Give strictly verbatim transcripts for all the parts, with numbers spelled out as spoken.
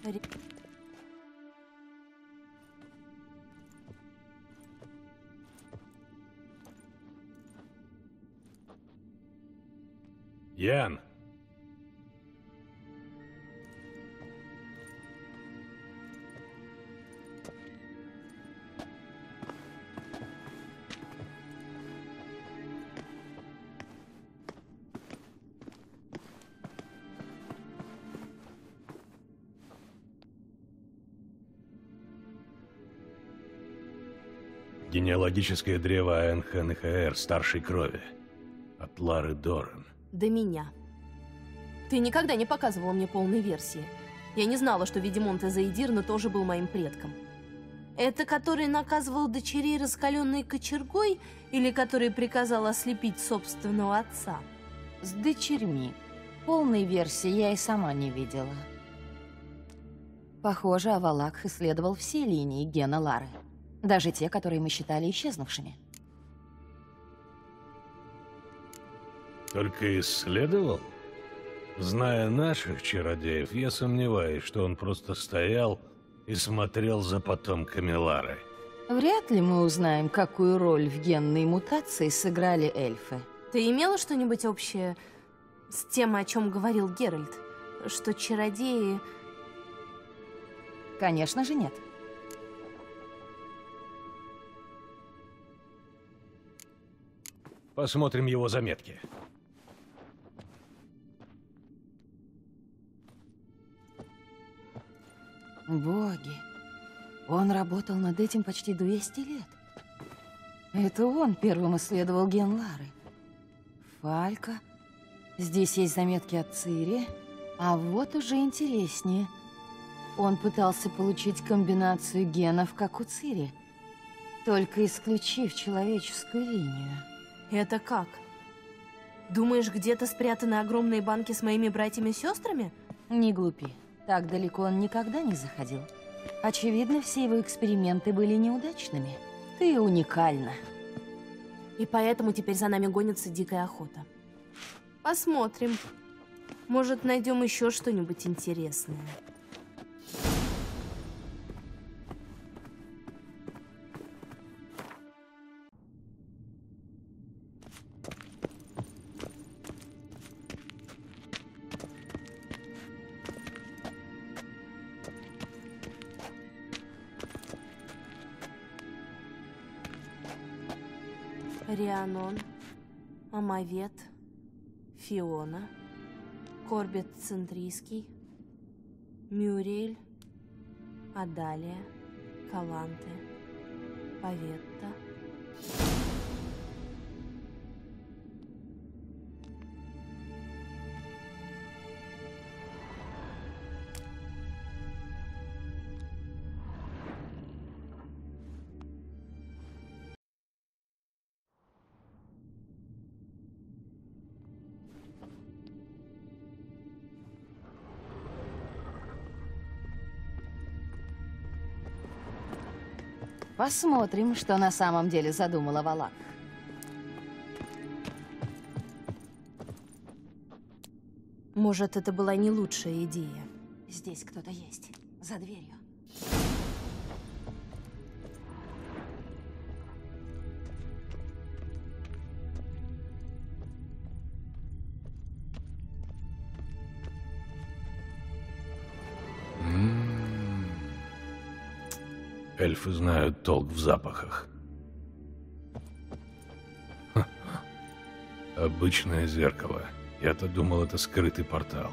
Ри- Ян! Генеалогическое древо АНХ-НХР старшей крови. От Лары Доран. До меня. Ты никогда не показывала мне полной версии. Я не знала, что Ведимонт Эзаидирна тоже был моим предком. Это который наказывал дочерей раскаленной кочергой или который приказал ослепить собственного отца? С дочерьми. Полной версии я и сама не видела. Похоже, Авалакх исследовал все линии гена Лары. Даже те, которые мы считали исчезнувшими. Только исследовал? Зная наших чародеев, я сомневаюсь, что он просто стоял и смотрел за потомками Лары. Вряд ли мы узнаем, какую роль в генной мутации сыграли эльфы. Ты имела что-нибудь общее с тем, о чем говорил Геральт? Что чародеи... Конечно же, нет. Посмотрим его заметки. Боги. Он работал над этим почти двести лет. Это он первым исследовал ген Лары. Фалька. Здесь есть заметки от Цири. А вот уже интереснее. Он пытался получить комбинацию генов, как у Цири, только исключив человеческую линию. Это как? Думаешь, где-то спрятаны огромные банки с моими братьями и сестрами? Не глупи. Так далеко он никогда не заходил. Очевидно, все его эксперименты были неудачными. Ты уникальна. И поэтому теперь за нами гонится дикая охота. Посмотрим. Может, найдем еще что-нибудь интересное. Рианон, Амавет, Фиона, Корбет Центрийский, Мюрель, Адалия, Каланте, Паветта. Посмотрим, что на самом деле задумала Авалакх. Может, это была не лучшая идея. Здесь кто-то есть. За дверью. Эльфы знают толк в запахах. Ха. Обычное зеркало. Я-то думал, это скрытый портал.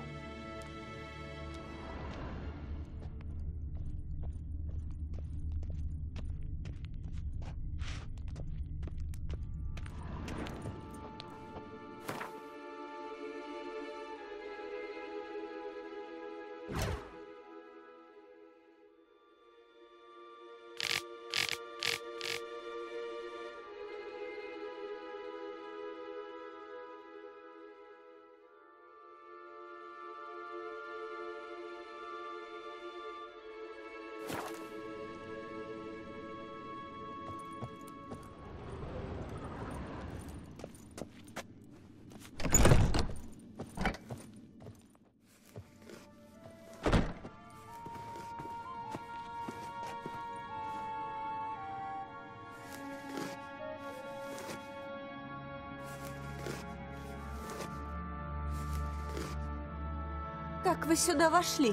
Как вы сюда вошли?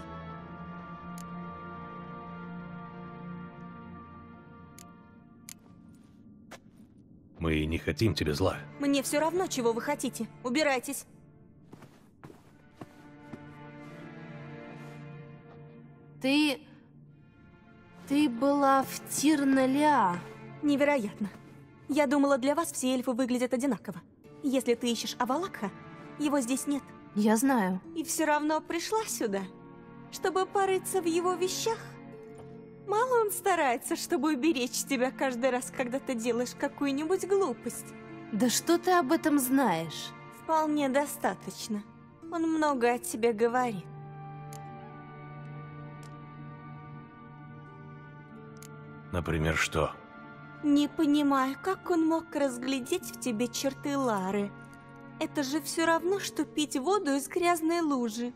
Мы не хотим тебе зла. Мне все равно, чего вы хотите. Убирайтесь. Ты... Ты была в Тир-на-Ля. Невероятно. Я думала, для вас все эльфы выглядят одинаково. Если ты ищешь Авалакха, его здесь нет. Я знаю. И все равно пришла сюда, чтобы порыться в его вещах. Мало он старается, чтобы уберечь тебя каждый раз, когда ты делаешь какую-нибудь глупость. Да что ты об этом знаешь? Вполне достаточно. Он много о тебе говорит. Например, что? Не понимаю, как он мог разглядеть в тебе черты Лары. Это же все равно, что пить воду из грязной лужи.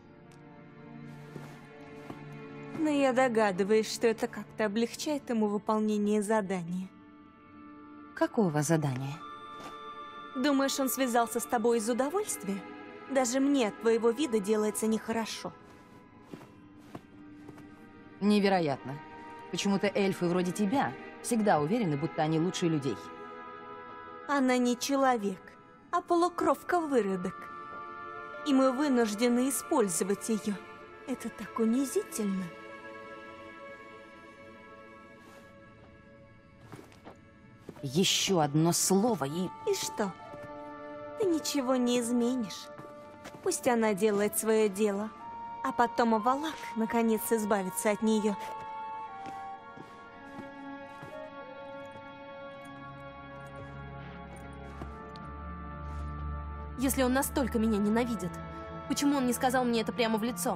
Но я догадываюсь, что это как-то облегчает ему выполнение задания. Какого задания? Думаешь, он связался с тобой из удовольствия? Даже мне от твоего вида делается нехорошо. Невероятно. Почему-то эльфы вроде тебя всегда уверены, будто они лучше людей. Она не человек, а полукровка-выродок. И мы вынуждены использовать ее. Это так унизительно. Еще одно слово и... И что? Ты ничего не изменишь. Пусть она делает свое дело, а потом Авалак наконец избавится от нее. Если он настолько меня ненавидит, почему он не сказал мне это прямо в лицо?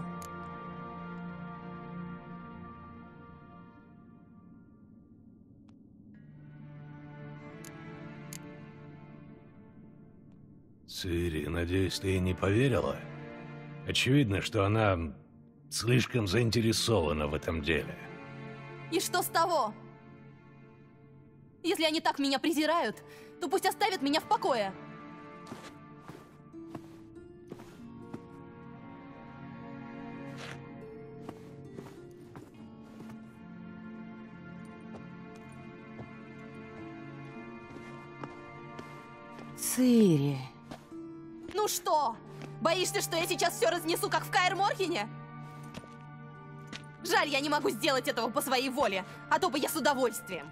Цири, надеюсь, ты ей не поверила? Очевидно, что она слишком заинтересована в этом деле. И что с того? Если они так меня презирают, то пусть оставят меня в покое. Цири. Ну что, боишься, что я сейчас все разнесу, как в Каэр-Морхене? Жаль, я не могу сделать этого по своей воле, а то бы я с удовольствием.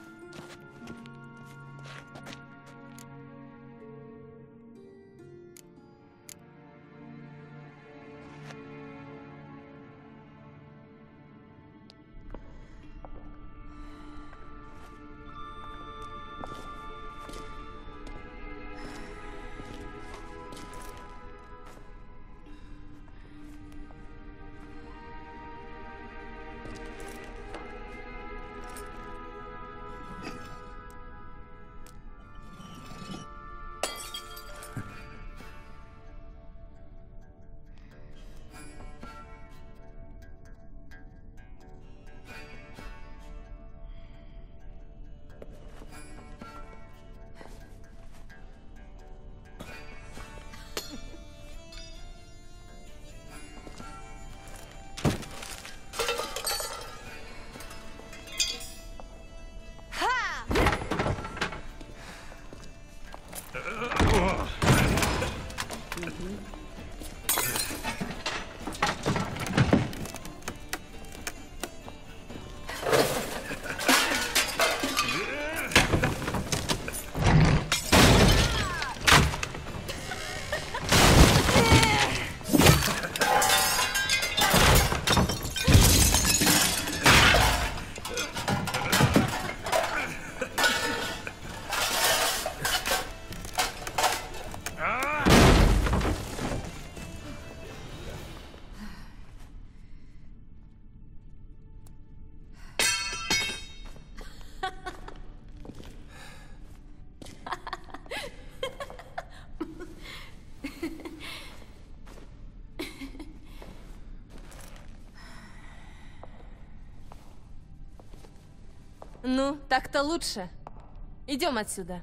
Ну, так-то лучше. Идем отсюда.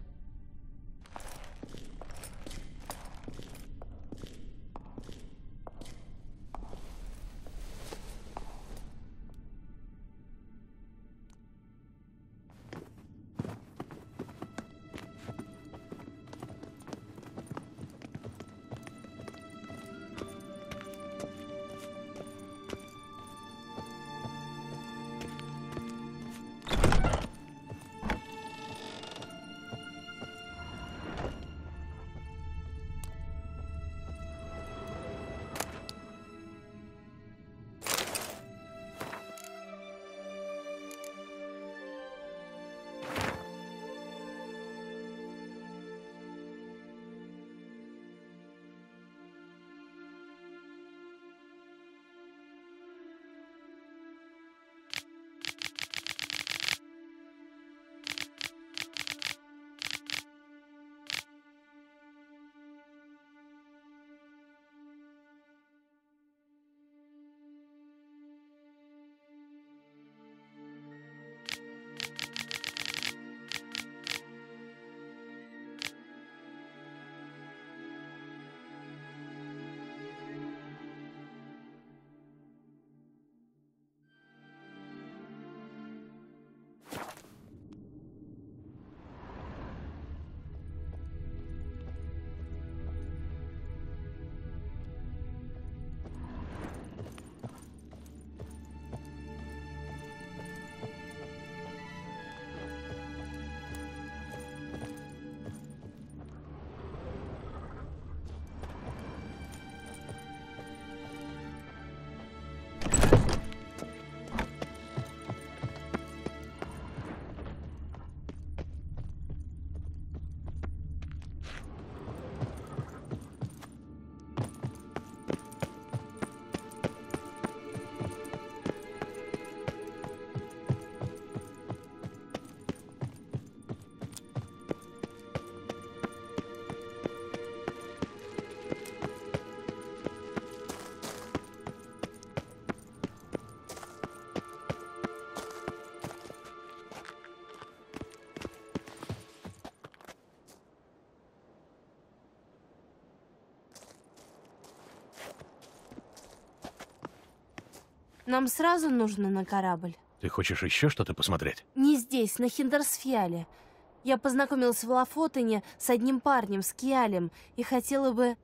Нам сразу нужно на корабль. Ты хочешь еще что-то посмотреть? Не здесь, на Хиндерсфьяле. Я познакомилась в Лафотене с одним парнем, с Киалем, и хотела бы...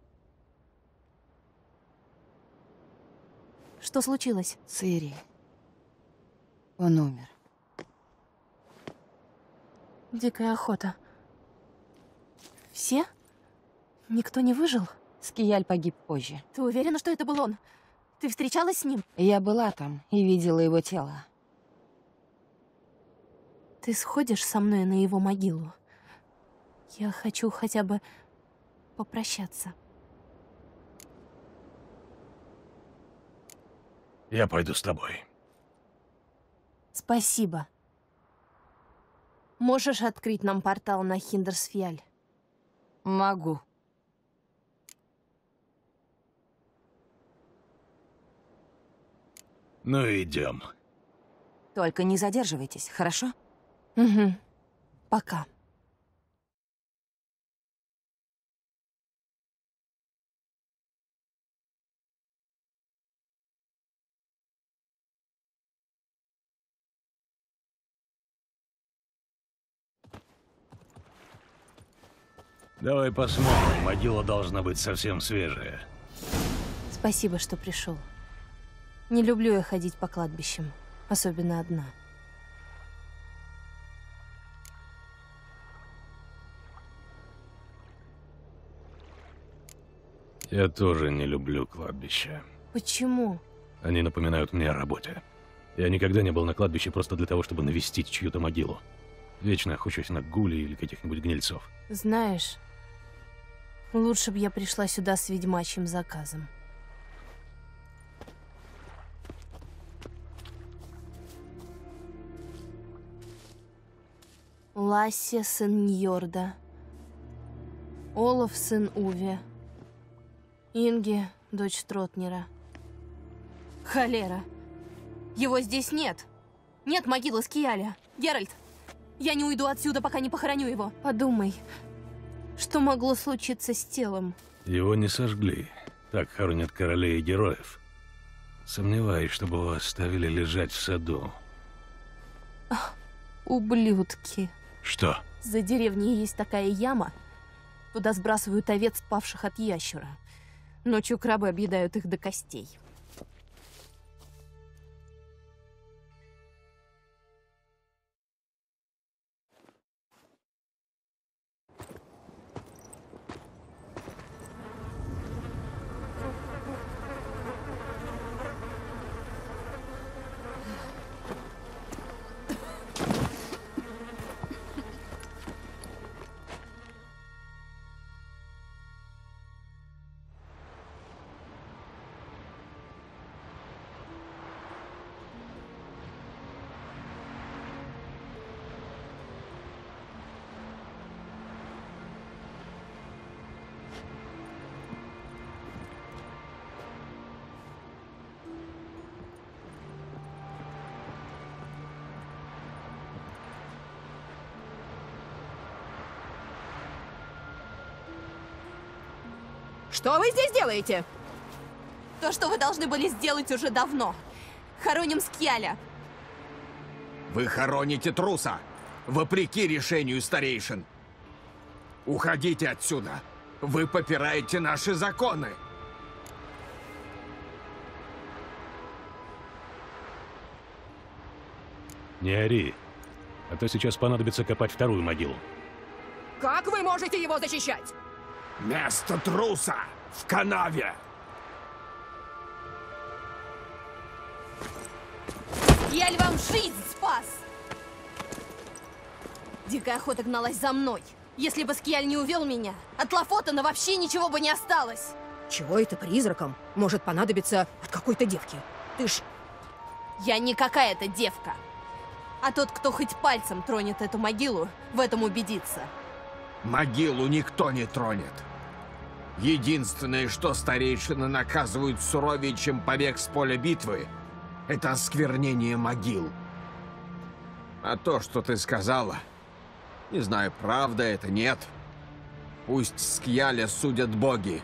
Что случилось? Цири. Он умер. Дикая охота. Все? Никто не выжил? Скияль погиб позже. Ты уверена, что это был он? Ты встречалась с ним? Я была там и видела его тело. Ты сходишь со мной на его могилу? Я хочу хотя бы попрощаться. Я пойду с тобой. Спасибо. Можешь открыть нам портал на Хиндерсфьяль? Могу. Ну, идем. Только не задерживайтесь, хорошо? Угу. Пока. Давай посмотрим. Могила должна быть совсем свежая. Спасибо, что пришел. Не люблю я ходить по кладбищам, особенно одна. Я тоже не люблю кладбища. Почему? Они напоминают мне о работе. Я никогда не был на кладбище просто для того, чтобы навестить чью-то могилу. Вечно охочусь на гулей или каких-нибудь гнильцов. Знаешь, лучше бы я пришла сюда с ведьмачьим заказом. Лассе, сын Ньорда. Олаф, сын Уве. Инге, дочь Тротнера. Холера. Его здесь нет. Нет могилы Скияля. Геральт, я не уйду отсюда, пока не похороню его. Подумай, что могло случиться с телом? Его не сожгли. Так хоронят королей и героев. Сомневаюсь, чтобы его оставили лежать в саду. Ах, ублюдки. Что? За деревней есть такая яма. Туда сбрасывают овец, павших от ящера. Ночью крабы объедают их до костей. Что вы здесь делаете? То, что вы должны были сделать уже давно. Хороним Скияля. Вы хороните труса, вопреки решению старейшин. Уходите отсюда. Вы попираете наши законы. Не ори, а то сейчас понадобится копать вторую могилу. Как вы можете его защищать? Место труса в канаве. Скияль вам жизнь спас! Дикая охота гналась за мной. Если бы Скияль не увел меня, от Лафотена вообще ничего бы не осталось. Чего это призраком может понадобиться от какой-то девки? Ты ж... Я не какая-то девка. А тот, кто хоть пальцем тронет эту могилу, в этом убедится. Могилу никто не тронет. Единственное, что старейшины наказывают суровее, чем побег с поля битвы, это осквернение могил. А то, что ты сказала, не знаю, правда это, нет. Пусть Скияля судят боги.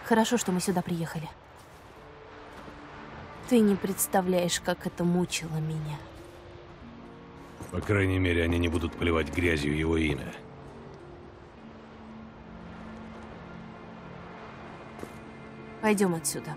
Хорошо, что мы сюда приехали. Ты не представляешь, как это мучило меня. По крайней мере, они не будут поливать грязью его имя. Пойдем отсюда.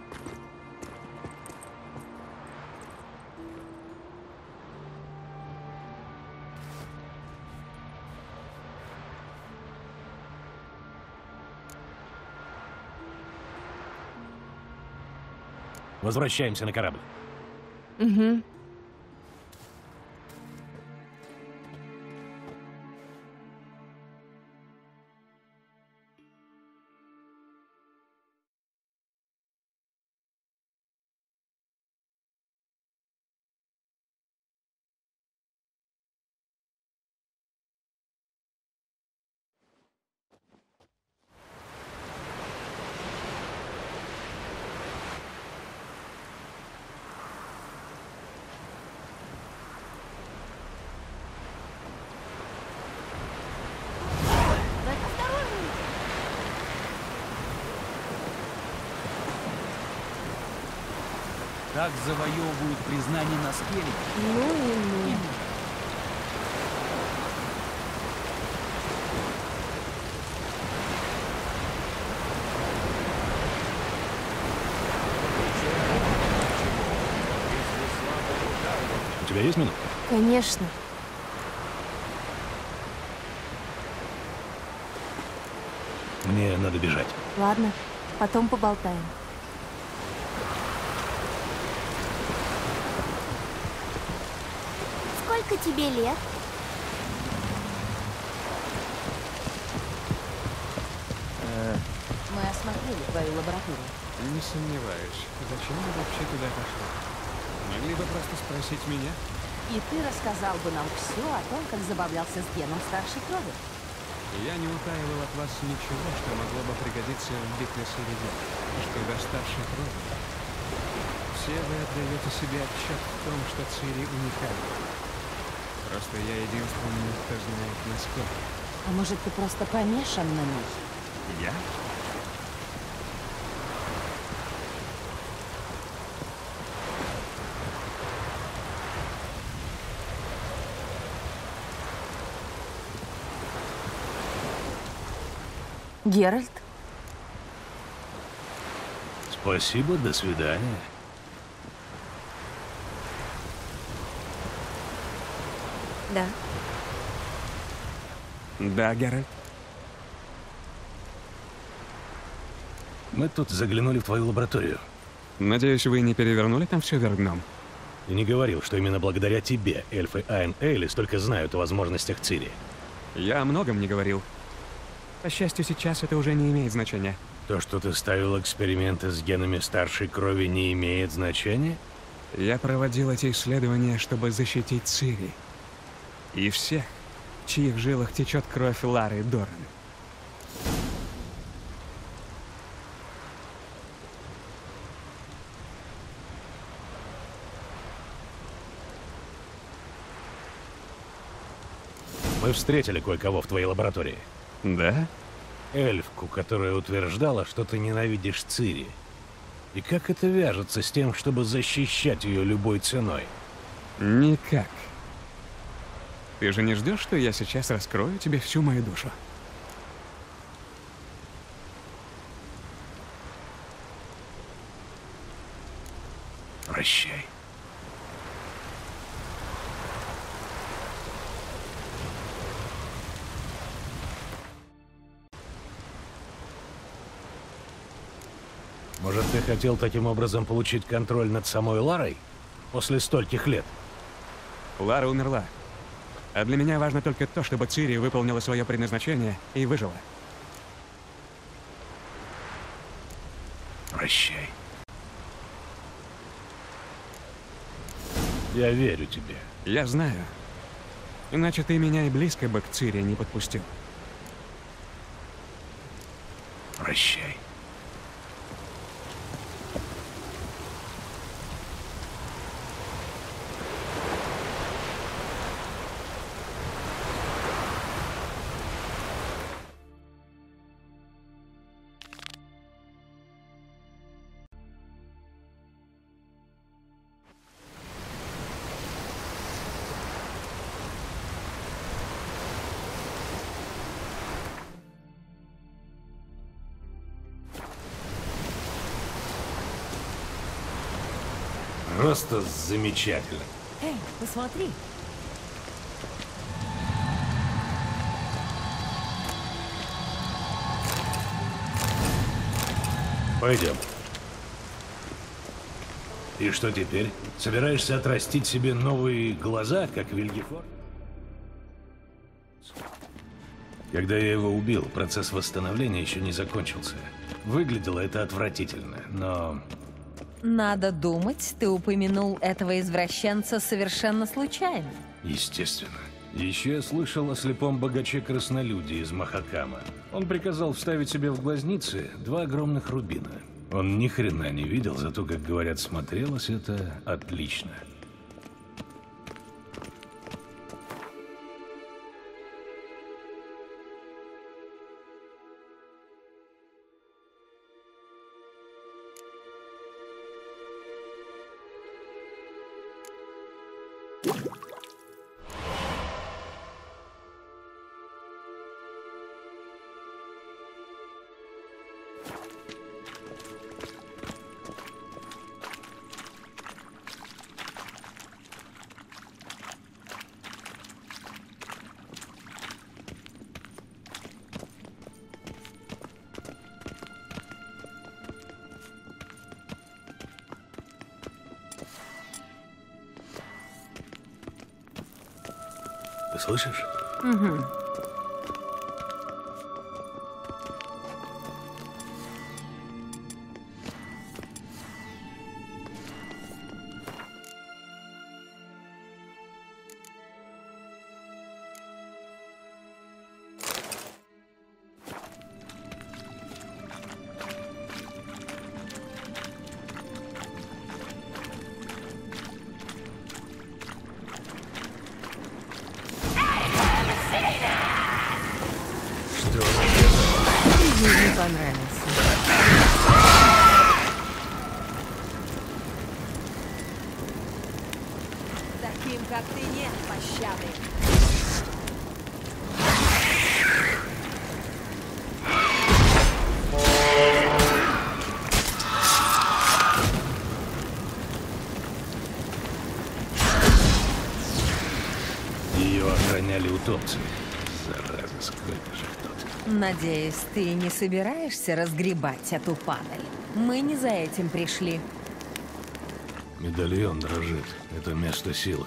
Возвращаемся на корабль. Угу. Так завоевывают признание на скеле. Ну и ну. У тебя есть минут? Конечно. Мне надо бежать. Ладно, потом поболтаем. Сколько тебе лет? Мы осмотрели твою лабораторию. Не сомневаюсь. Зачем вы вообще туда пошли? Могли бы просто спросить меня? И ты рассказал бы нам все о том, как забавлялся с геном старшей крови. Я не утаивал от вас ничего, что могло бы пригодиться в битве с Иридием. Что до старшей крови. Все вы отдаете себе отчет в том, что Цири уникальна. Просто я единственный, кто знает насколько. А может, ты просто помешан на ней? Я? Геральт? Спасибо, до свидания. Да. Да, Геральт. Мы тут заглянули в твою лабораторию. Надеюсь, вы не перевернули там все вверх дном? Ты не говорил, что именно благодаря тебе эльфы Айн Эйли столько знают о возможностях Цири. Я о многом не говорил. По счастью, сейчас это уже не имеет значения. То, что ты ставил эксперименты с генами старшей крови, не имеет значения? Я проводил эти исследования, чтобы защитить Цири. И всех, в чьих жилах течет кровь Лары Доран. Мы встретили кое-кого в твоей лаборатории. Да? Эльфку, которая утверждала, что ты ненавидишь Цири. И как это вяжется с тем, чтобы защищать ее любой ценой? Никак. Ты же не ждешь, что я сейчас раскрою тебе всю мою душу? Прощай. Может, ты хотел таким образом получить контроль над самой Ларой? После стольких лет? Лара умерла. А для меня важно только то, чтобы Цири выполнила свое предназначение и выжила. Прощай. Я верю тебе. Я знаю. Иначе ты меня и близко бы к Цири не подпустил. Прощай. Просто замечательно. Эй, посмотри. Пойдем. И что теперь? Собираешься отрастить себе новые глаза, как Вильгефор? Когда я его убил, процесс восстановления еще не закончился. Выглядело это отвратительно, но... Надо думать, ты упомянул этого извращенца совершенно случайно. Естественно. Еще я слышал о слепом богаче-краснолюде из Махакама. Он приказал вставить себе в глазницы два огромных рубина. Он ни хрена не видел, зато, как говорят, смотрелось это отлично. Ты слышишь? Угу. Не понравился. Таким, как ты, нет пощады. Ее охраняли утопцы. Зараза, сколько же кто-то. Надеюсь, ты не собираешься разгребать эту панель? Мы не за этим пришли. Медальон дрожит. Это место силы.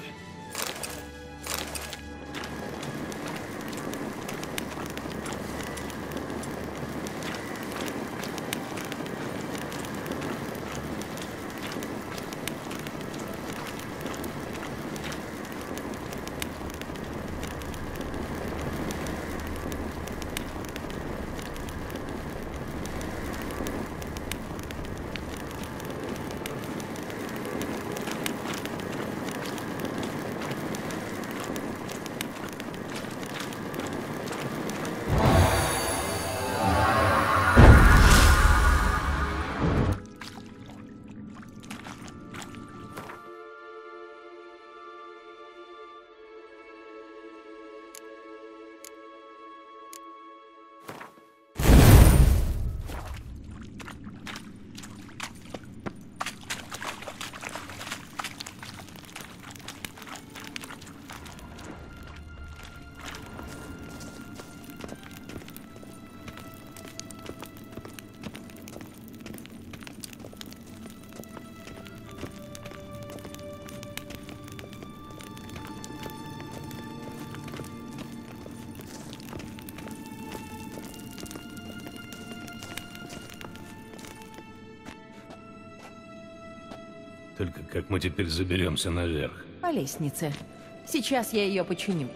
Только как мы теперь заберемся наверх? По лестнице. Сейчас я ее починю.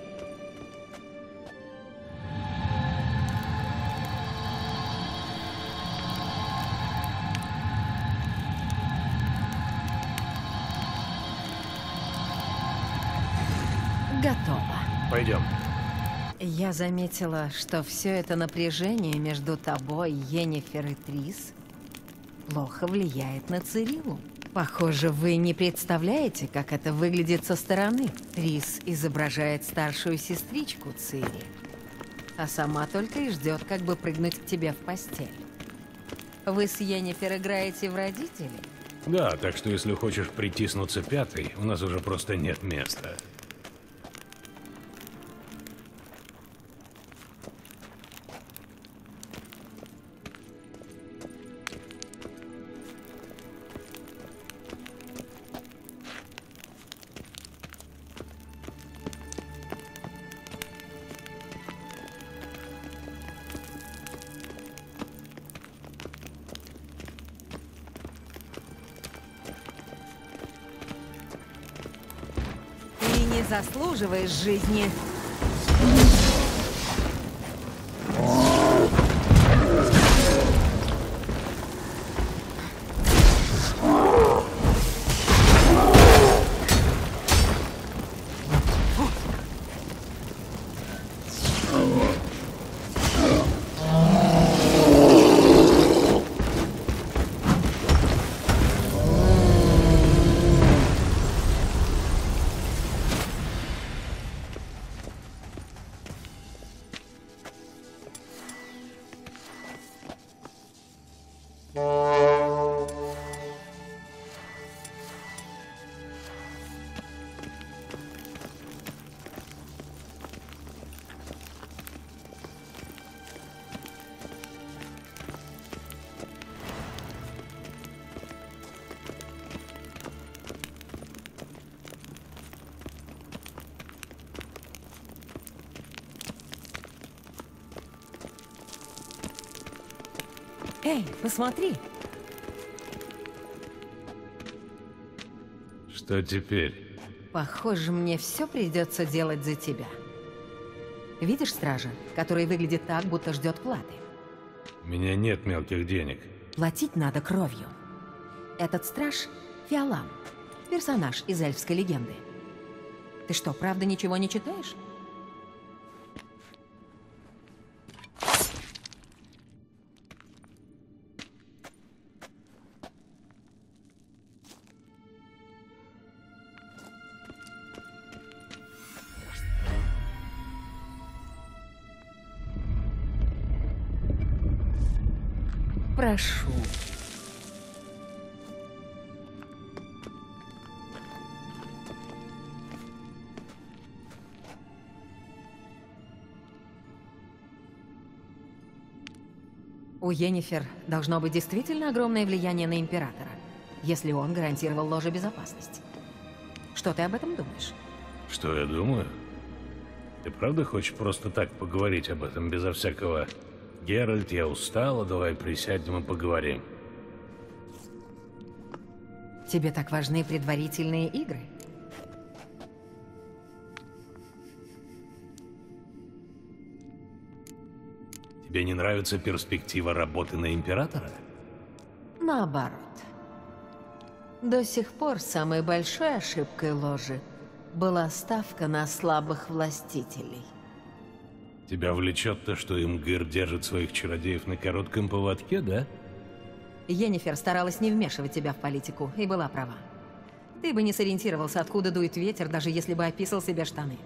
Готово. Пойдем. Я заметила, что все это напряжение между тобой, Йеннифер и Трис плохо влияет на Цириллу. Похоже, вы не представляете, как это выглядит со стороны. Трис изображает старшую сестричку Цири, а сама только и ждет, как бы прыгнуть к тебе в постель. Вы с Йеннифер играете в родителей? Да, так что если хочешь притиснуться пятой, у нас уже просто нет места. Заслуживаешь жизни. Эй, посмотри. Что теперь? Похоже, мне все придется делать за тебя. Видишь стража, который выглядит так, будто ждет платы? У меня нет мелких денег. Платить надо кровью. Этот страж — Фиолан, персонаж из эльфской легенды. Ты что, правда ничего не читаешь? Прошу. У Йеннифер должно быть действительно огромное влияние на Императора, если он гарантировал ложе безопасность. Что ты об этом думаешь? Что я думаю? Ты правда хочешь просто так поговорить об этом, безо всякого... Геральт, я устала, давай присядем и поговорим. Тебе так важны предварительные игры? Тебе не нравится перспектива работы на Императора? Наоборот. До сих пор самой большой ошибкой ложи была ставка на слабых властителей. Тебя влечет то, что Имгир держит своих чародеев на коротком поводке, да? Йеннифер старалась не вмешивать тебя в политику, и была права. Ты бы не сориентировался, откуда дует ветер, даже если бы описал себе штаны.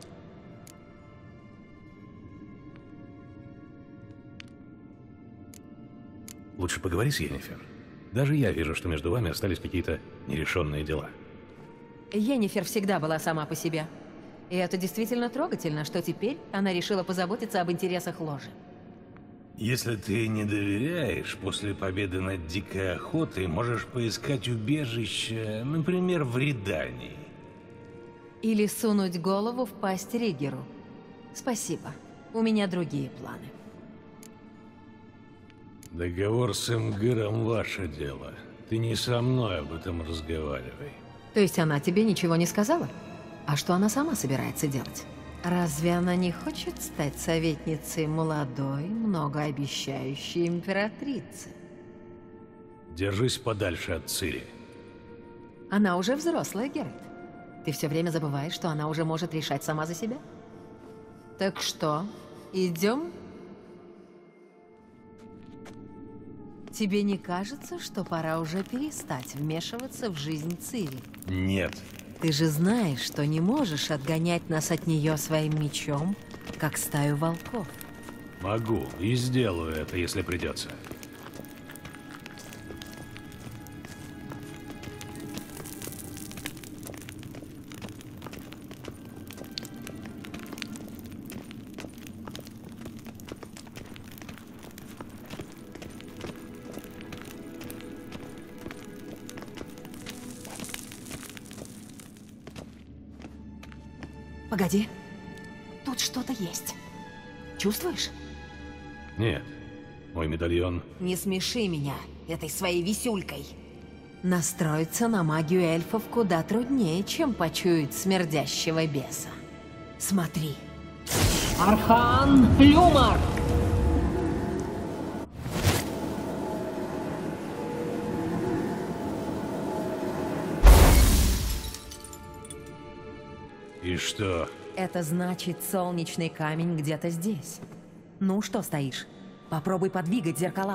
Лучше поговори с Йеннифер. Даже я вижу, что между вами остались какие-то нерешенные дела. Йеннифер всегда была сама по себе. И это действительно трогательно, что теперь она решила позаботиться об интересах ложи. Если ты не доверяешь, после победы над дикой охотой можешь поискать убежище, например, в Редании. Или сунуть голову в пасть Ригеру. Спасибо. У меня другие планы. Договор с Имгиром — ваше дело. Ты не со мной об этом разговаривай. То есть она тебе ничего не сказала? А что она сама собирается делать? Разве она не хочет стать советницей молодой, многообещающей императрицы? Держись подальше от Цири. Она уже взрослая, Геральт. Ты все время забываешь, что она уже может решать сама за себя? Так что, идем? Тебе не кажется, что пора уже перестать вмешиваться в жизнь Цири? Нет. Ты же знаешь, что не можешь отгонять нас от нее своим мечом, как стаю волков. Могу, и сделаю это, если придется. Погоди. Тут что-то есть. Чувствуешь? Нет. Мой медальон... Не смеши меня этой своей висюлькой. Настроиться на магию эльфов куда труднее, чем почуять смердящего беса. Смотри. Архан Люмар! И что? Это значит, солнечный камень где-то здесь. Ну, что стоишь? Попробуй подвигать зеркала.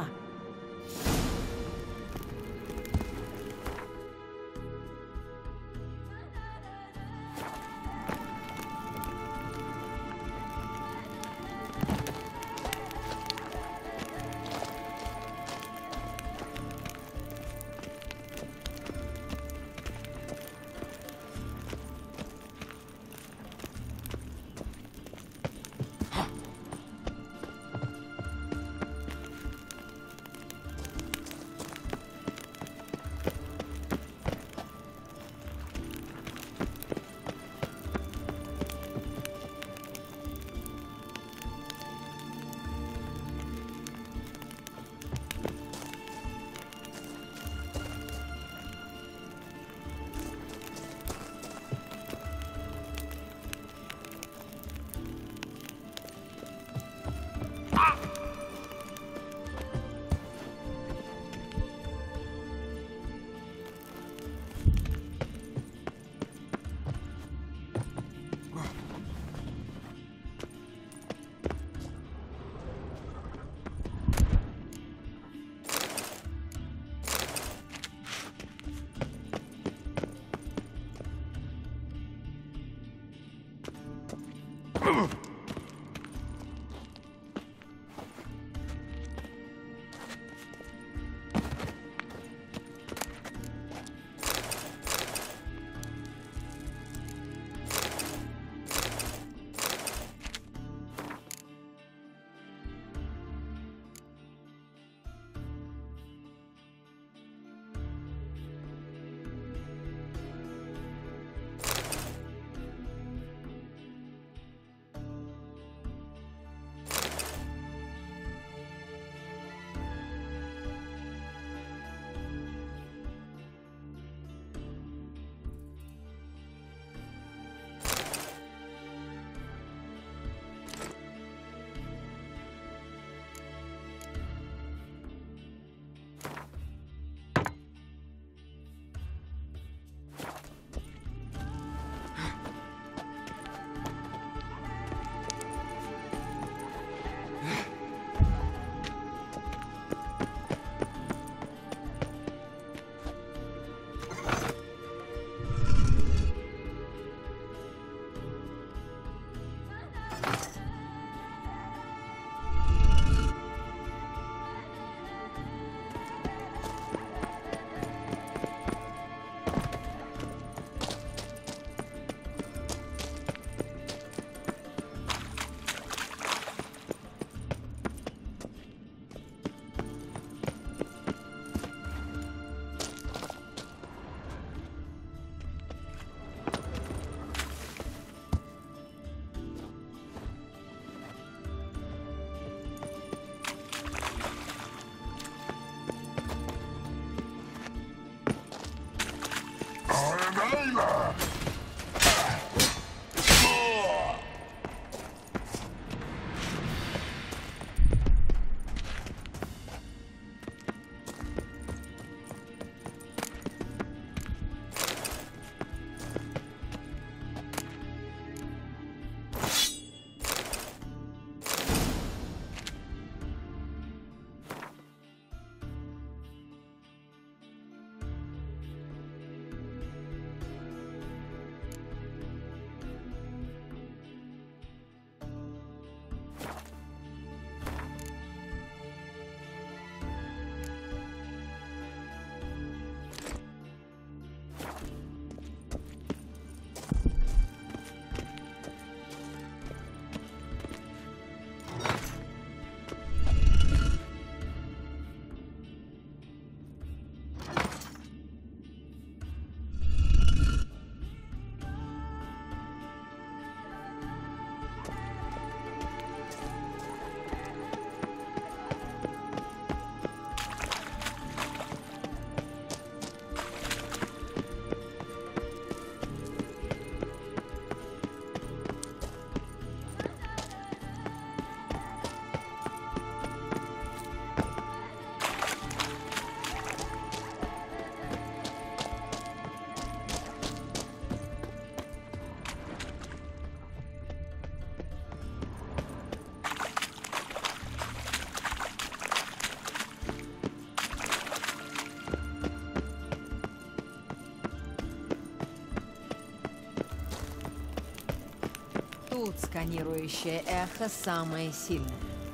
сканирующее эхо самое сильное.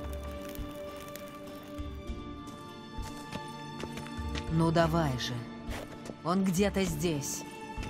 Ну давай же. Он где-то здесь.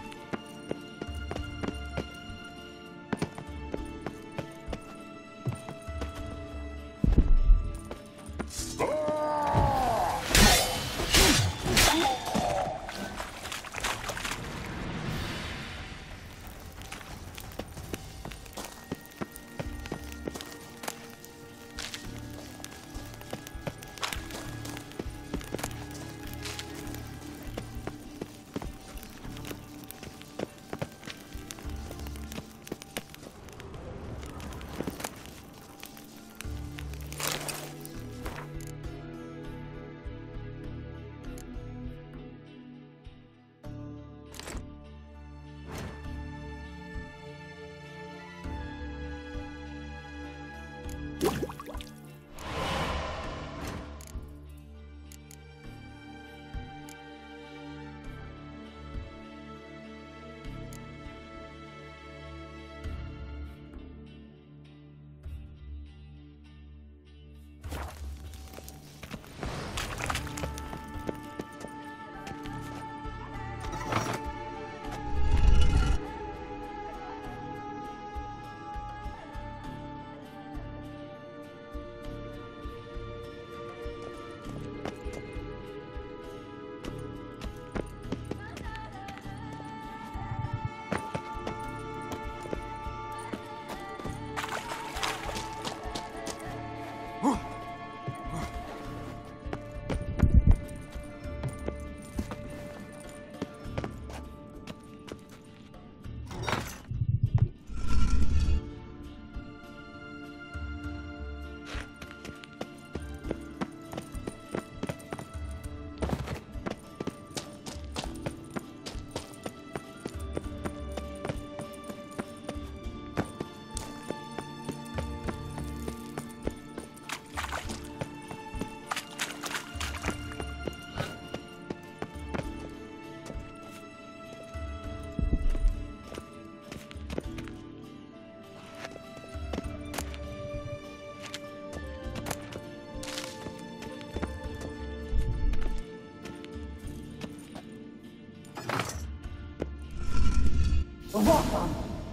Вот он!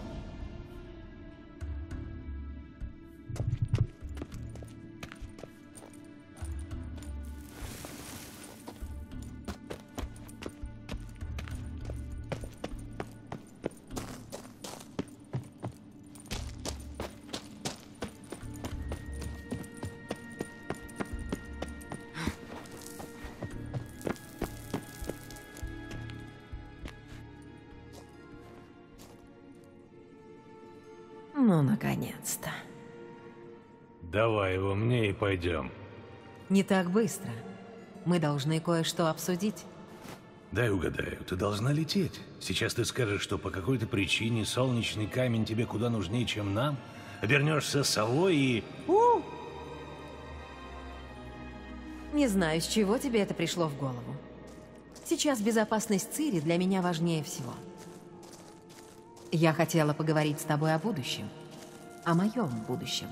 Ну, наконец-то. Давай его мне и пойдем. Не так быстро. Мы должны кое-что обсудить. Дай угадаю, ты должна лететь. Сейчас ты скажешь, что по какой-то причине солнечный камень тебе куда нужнее, чем нам. Обернешься совой и... У! Не знаю, с чего тебе это пришло в голову. Сейчас безопасность Цири для меня важнее всего. Я хотела поговорить с тобой о будущем. О моем будущем.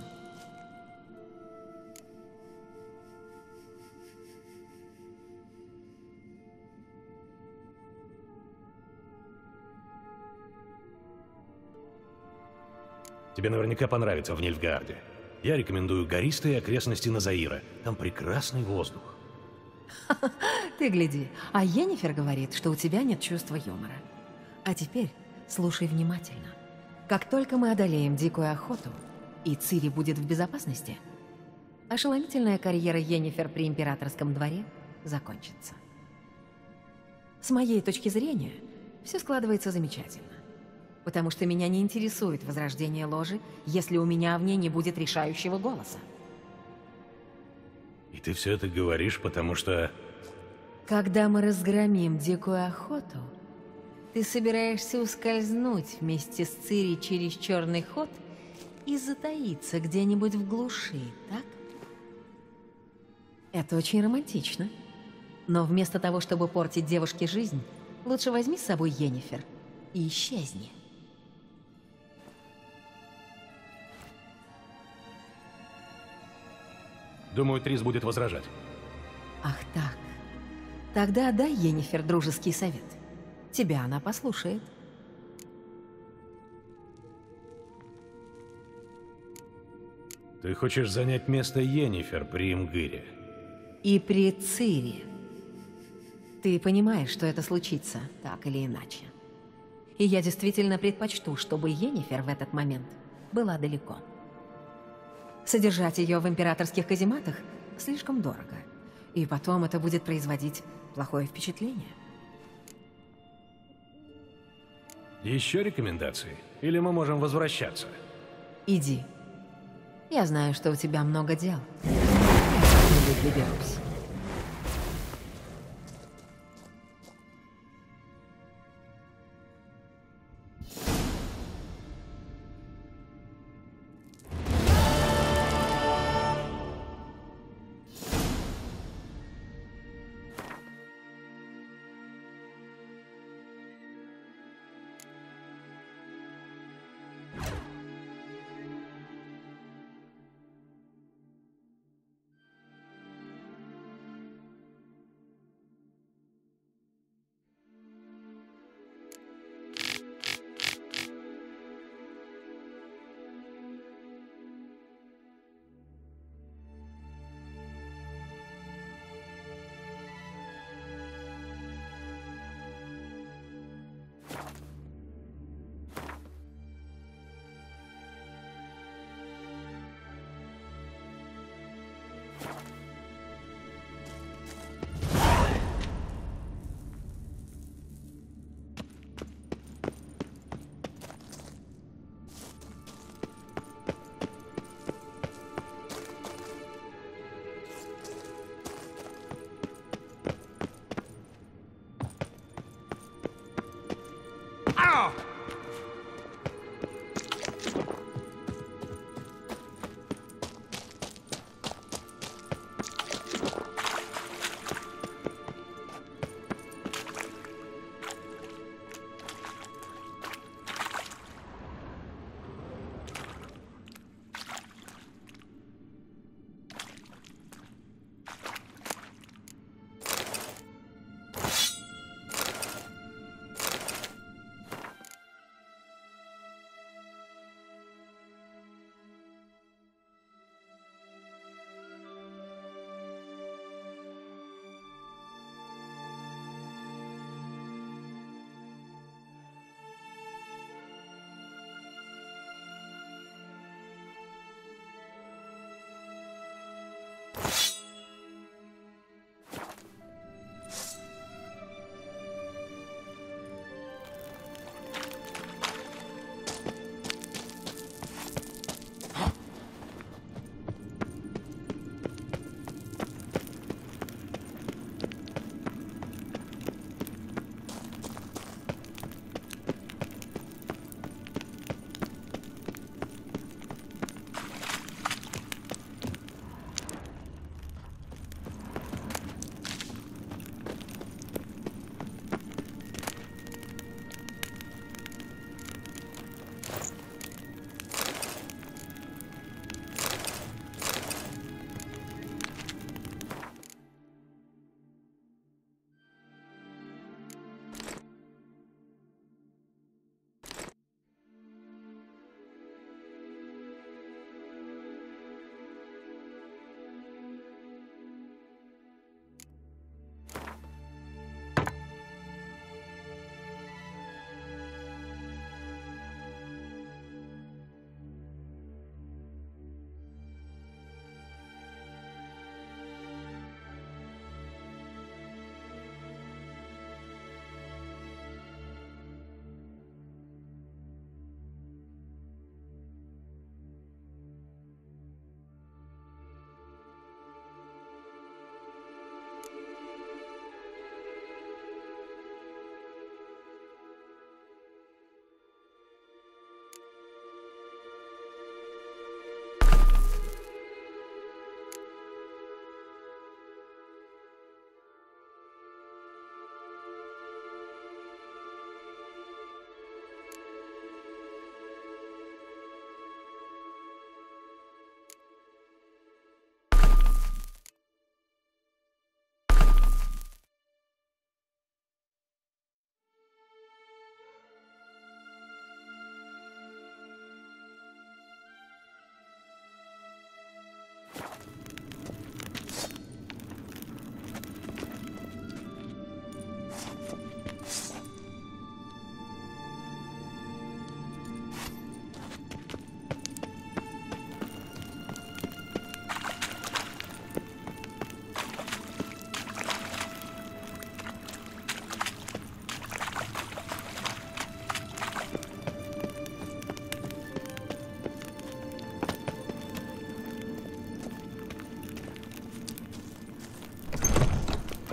Тебе наверняка понравится в Нильфгаарде. Я рекомендую гористые окрестности Назаира. Там прекрасный воздух. Ты гляди. А Йеннифер говорит, что у тебя нет чувства юмора. А теперь слушай внимательно. Как только мы одолеем дикую охоту, и Цири будет в безопасности, ошеломительная карьера Йеннифер при императорском дворе закончится. С моей точки зрения, все складывается замечательно. Потому что меня не интересует возрождение ложи, если у меня в ней не будет решающего голоса. И ты все это говоришь, потому что... Когда мы разгромим дикую охоту, ты собираешься ускользнуть вместе с Цири через черный ход и затаиться где-нибудь в глуши, так? Это очень романтично. Но вместо того, чтобы портить девушке жизнь, лучше возьми с собой Йеннифер и исчезни. Думаю, Трис будет возражать. Ах так. Тогда дай Йеннифер дружеский совет. Тебя она послушает. Ты хочешь занять место Йеннифер при Имгыре? И при Цири. Ты понимаешь, что это случится, так или иначе. И я действительно предпочту, чтобы Йеннифер в этот момент была далеко. Содержать ее в императорских казематах слишком дорого. И потом это будет производить плохое впечатление. Еще рекомендации? Или мы можем возвращаться? Иди. Я знаю, что у тебя много дел. Я как-нибудь доберусь.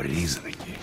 Призраки.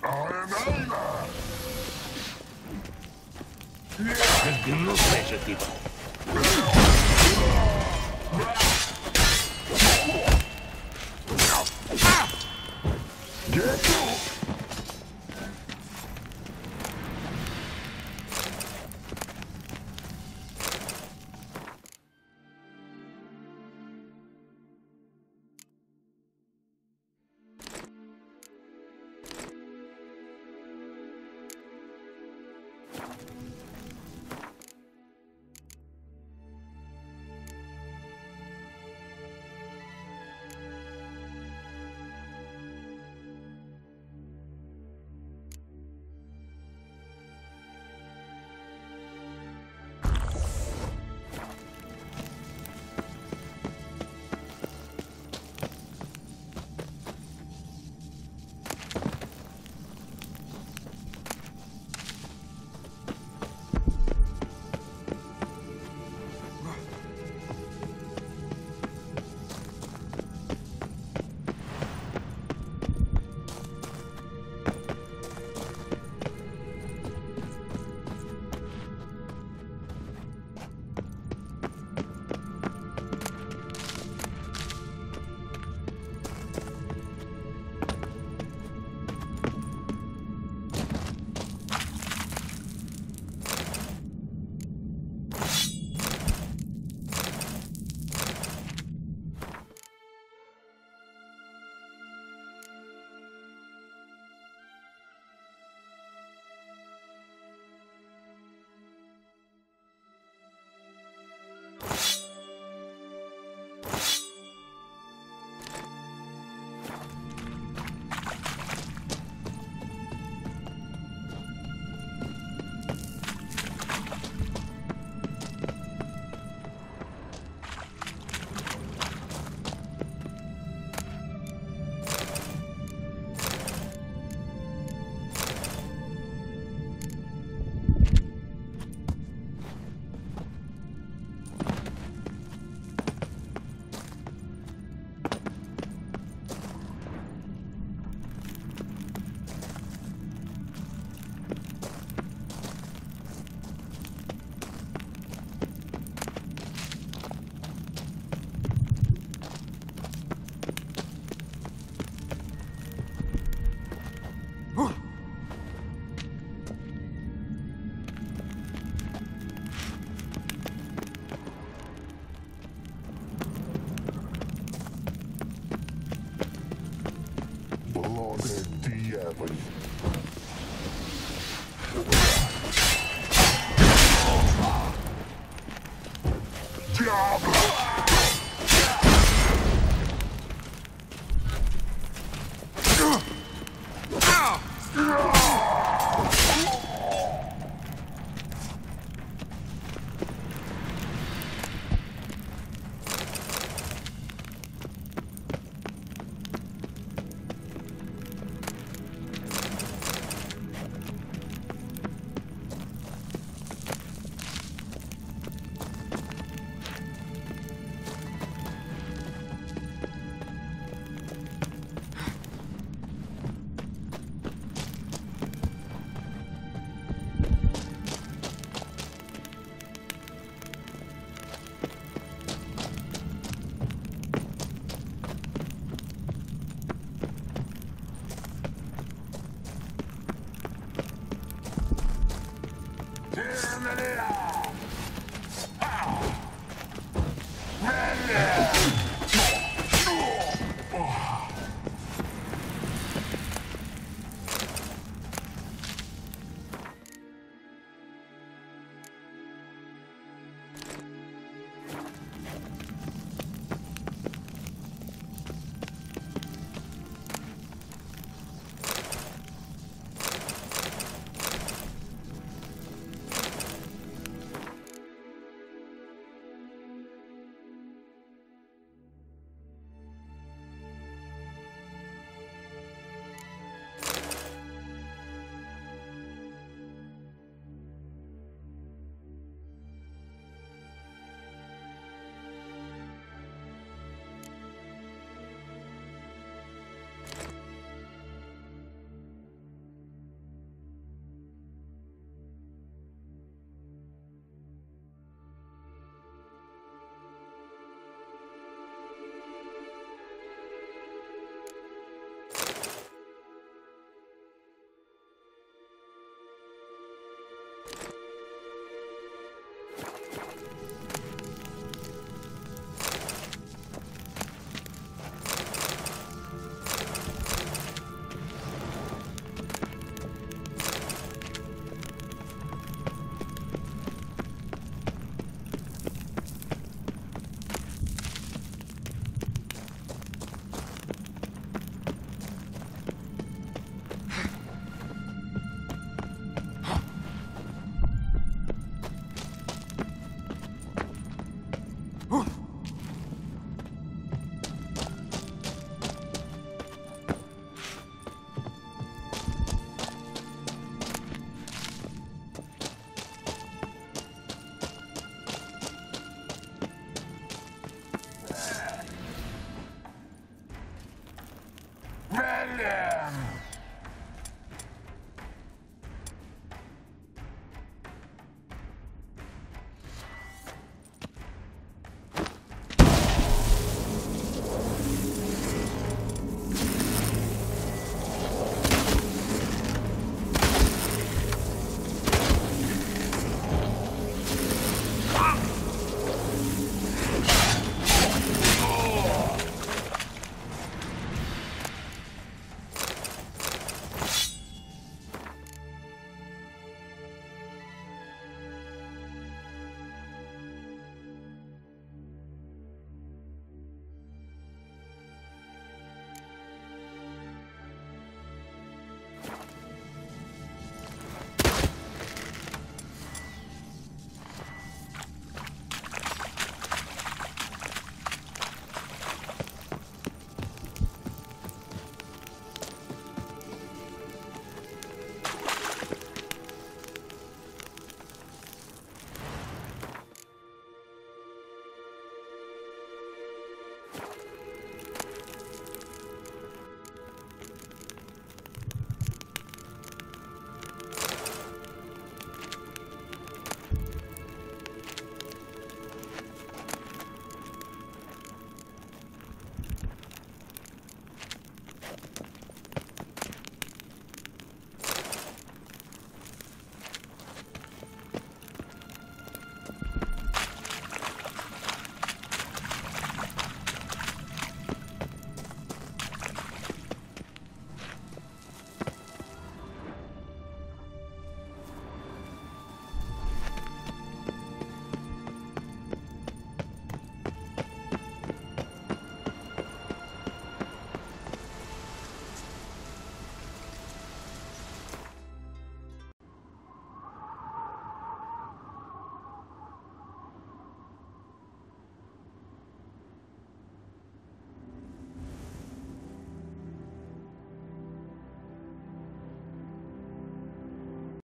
Гнусная же ты.